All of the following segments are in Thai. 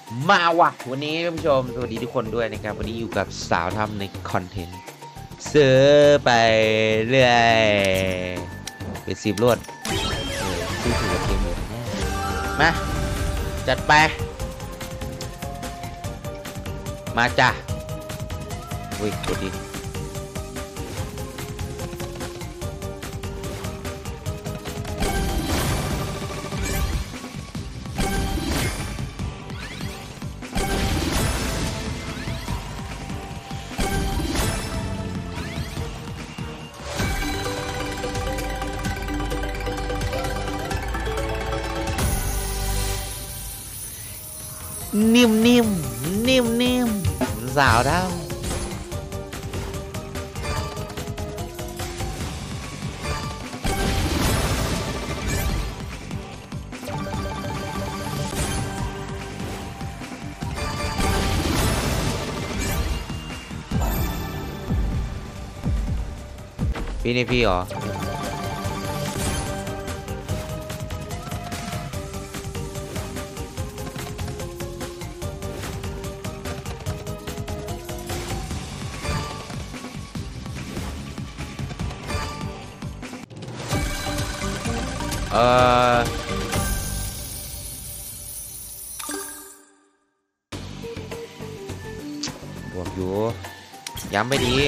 มาว่ะวันนี้ท่านผู้ชมสวัสดีทุกคนด้วยนะครับวันนี้อยู่กับสาวทำในคอนเทนต์ซื้อไปเรื่อยเป็น10 รวดซื้อถือกับเกมหมดมาจัดไปมาจ้ะอุ้ยกดดินิ่มนิ่มนิ่มนิ่มสาวเท่าพี่นี่พี่เหรอเออบวกอยู่ย้ำไม่ดี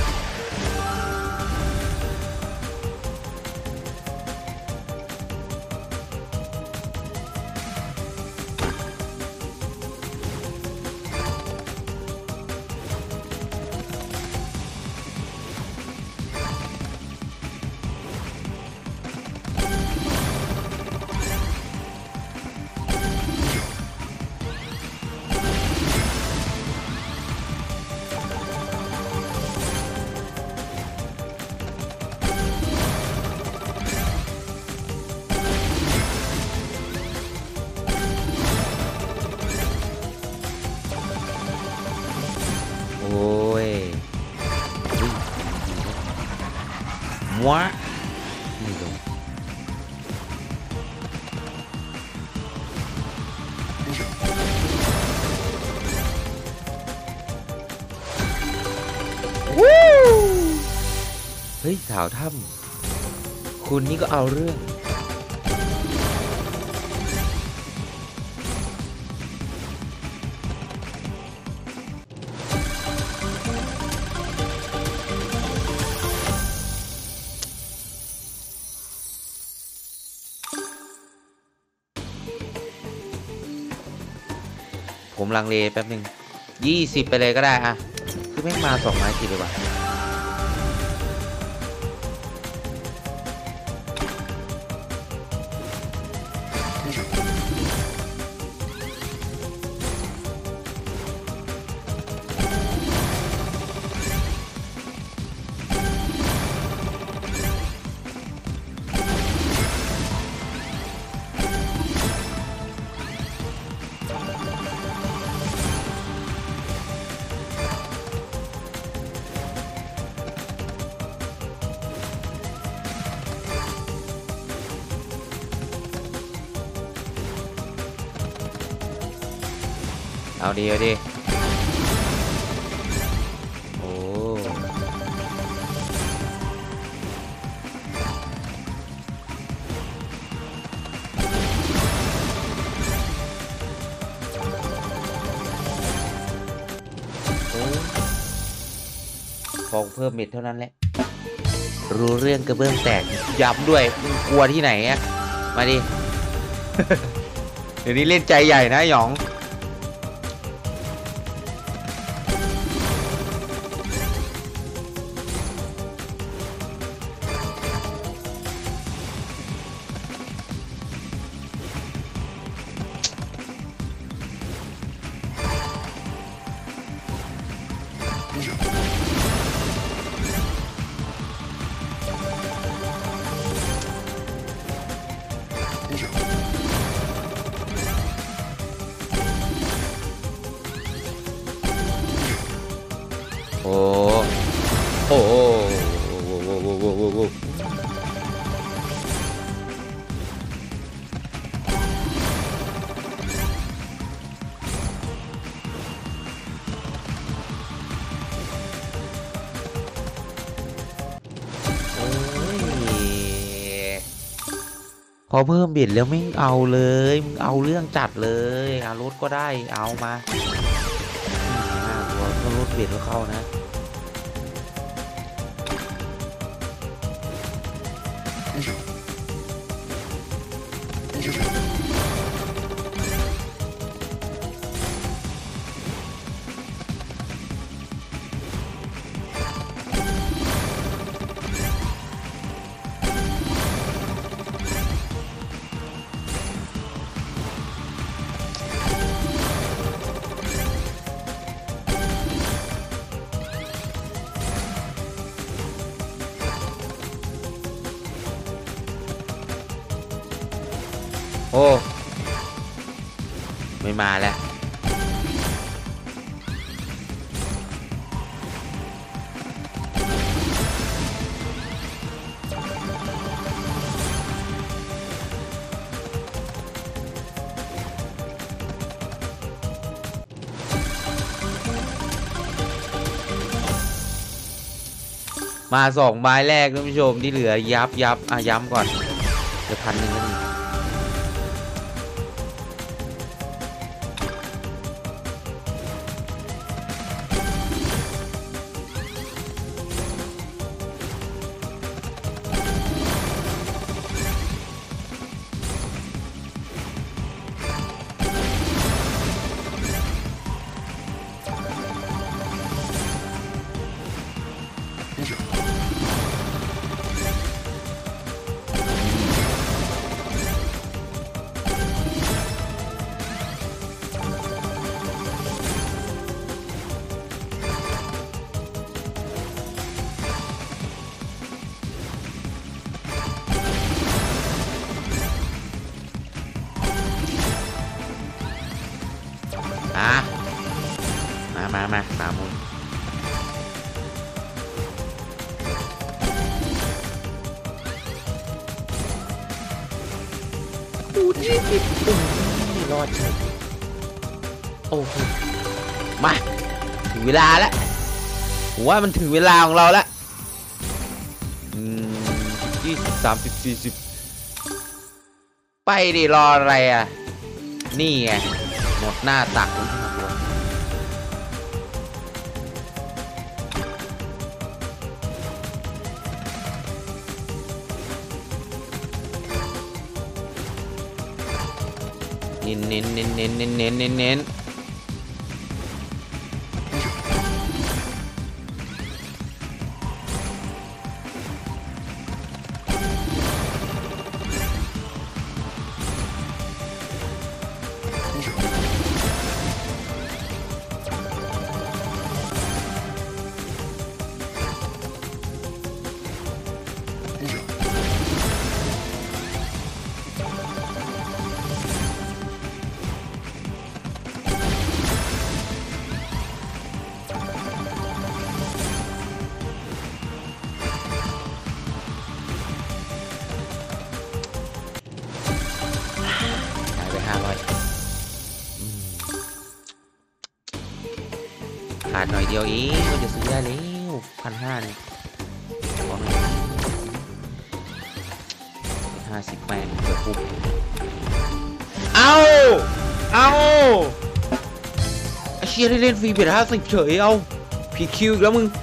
โอ้ยมัวนี่ลงเฮ้ยสาวถ้ำคุณนี่ก็เอาเรื่องผมลังเลแป๊บนึง20ไปเลยก็ได้อะคือแม่งมา2 ไม้ติดเลยว่ะเอาดีเอาดีโอ้ฟองเพิ่มเม็ดเท่านั้นแหละรู้เรื่องกระเบื้องแตกย้ำด้วยมึงกลัวที่ไหนอะมาดิ เดี๋ยวนี้เล่นใจใหญ่นะหยองโอ้โอ้โหพอเพิ่มเบ็ดแล้วไม่เอาเลยมึงเอาเรื่องจัดเลยเอารถก็ได้เอามาน่ากลัวก็รถเบ็ดก็เข้านะโอ้ไม่มาแล้วมา2 ไม้แรกท่านผู้ชมที่เหลือยับย้ำก่อนเดี๋ยว1,000ก็ดีอ่ะมา3 มุมดูดิรอดเฉยโอ้โหมาถึงเวลาแล้วผมว่ามันถึงเวลาของเราแล้ว20 30 40ไปดิรออะไรอ่ะนี่ไงหมดหน้าตักมันเน้นหายไป500ขาดหน่อยเดียวเองมันจะซื้อได้แล้ว1,500เนี่ยขอหน่อย50แปดเกือบปุ๊บเอาไอ้เชียได้เล่นฟรีเบ็ด50เฉยเอาผิดคิวอีกแล้วมึง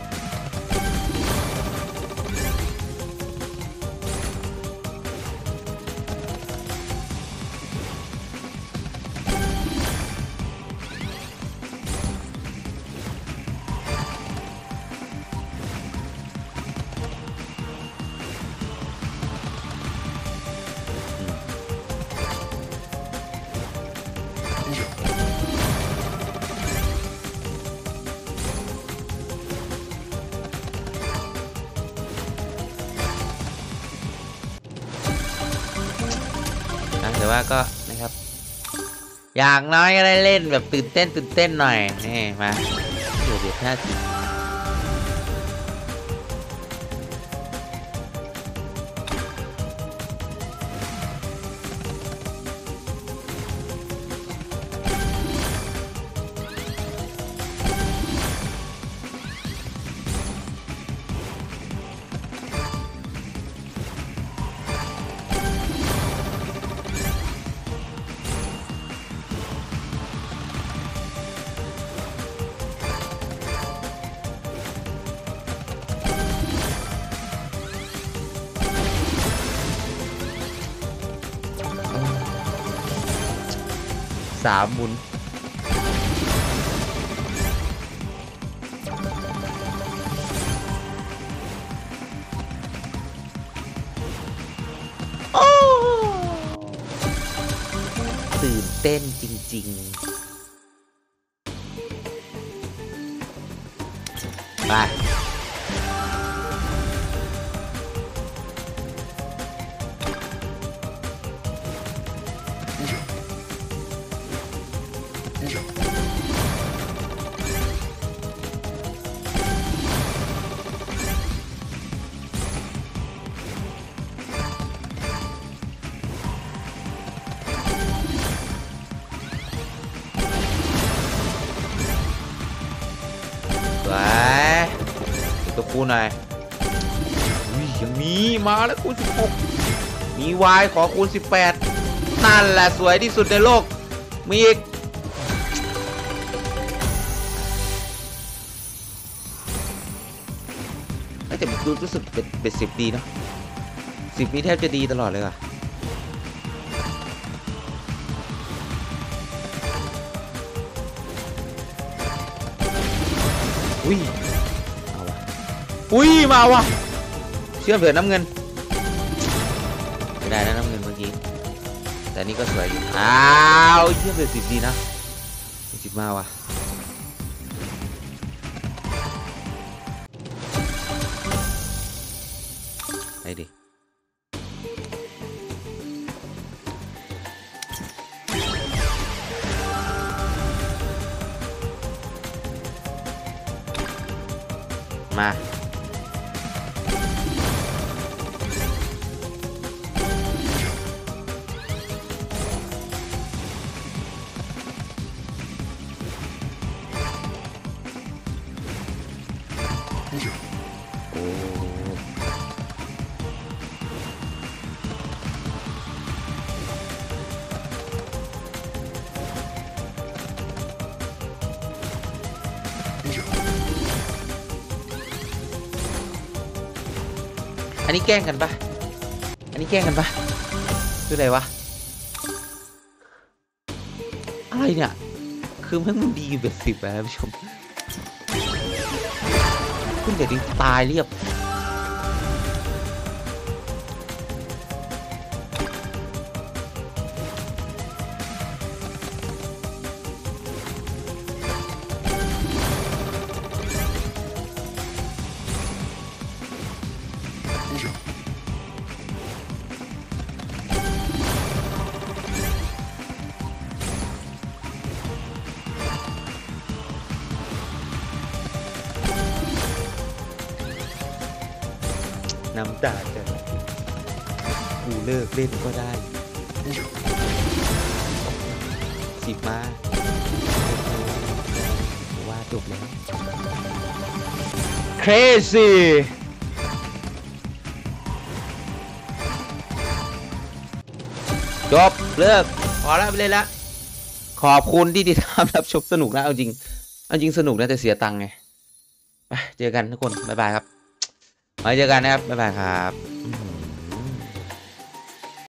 แต่ว่าก็นะครับอย่างน้อยก็ได้เล่นแบบตื่นเต้นหน่อยนี่มาเดี๋ยว50 3หมุนตื่นเต้นจริงๆไปตัวคูณหน่อยยังมีมาแล้วคูณ16มีวายขอคูณ18นั่นแหละสวยที่สุดในโลกมีอีกแต่ดูรู้สึกเป็น10ดีเนาะ10นี้แทบจะดีตลอดเลยว่ะอุ้ยอุ้ยมาวะเชื่อมเถิดน้ำเงินไม่ได้นะน้ำเงินเมื่อกี้แต่นี่ก็สวยอยู่อ้าวเชื่อมเถิด10ดีนะ10มาวะไปดิมาโอ้อันนี้แกล้งกันปะอันนี้แกล้งกันปะคืออะไรวะอะไรเนี่ยคือมันดีแบบ10นะท่านผู้ชมขึ้นแต่ดิตายเรียบน้ำตาจะไหลกูเลิกเล่นก็ได้10มาว่าจบแล้ว crazy จบเลิกพอแล้วไปเลยละขอบคุณที่ติดตามรับชมสนุกนะเอาจริงสนุกนะแต่เสียตังค์ไงไปเจอกันทุกคนบ๊ายบายครับไว้เจอกันนะครับบ๊ายบายครับ